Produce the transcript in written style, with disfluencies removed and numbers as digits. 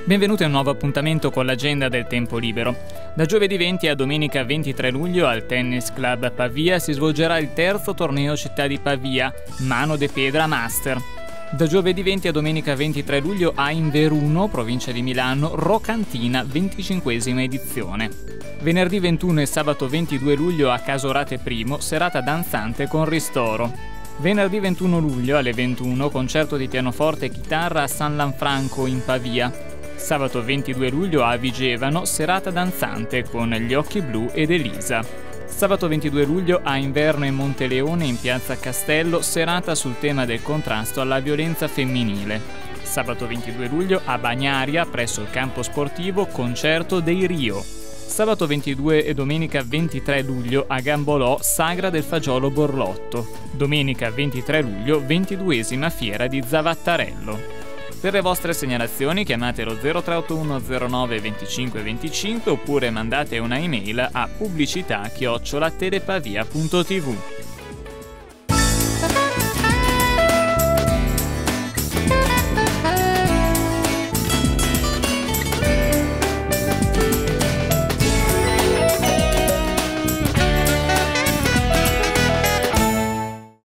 Benvenuti a un nuovo appuntamento con l'agenda del tempo libero. Da giovedì 20 a domenica 23 luglio al Tennis Club Pavia si svolgerà il terzo torneo Città di Pavia, Mano de Pedra Master. Da giovedì 20 a domenica 23 luglio a Inveruno, provincia di Milano, Rocantina, 25esima edizione. Venerdì 21 e sabato 22 luglio a Casorate I, serata danzante con ristoro. Venerdì 21 luglio alle 21, concerto di pianoforte e chitarra a San Lanfranco in Pavia. Sabato 22 luglio a Vigevano, serata danzante con Gli Occhi Blu ed Elisa. Sabato 22 luglio a Inverno e Monteleone in piazza Castello, serata sul tema del contrasto alla violenza femminile. Sabato 22 luglio a Bagnaria, presso il campo sportivo, concerto dei Rio. Sabato 22 e domenica 23 luglio a Gambolò, Sagra del Fagiolo Borlotto. Domenica 23 luglio, 22esima fiera di Zavattarello. Per le vostre segnalazioni chiamate lo 0381 09 25 25 oppure mandate una email a pubblicità@telepavia.tv.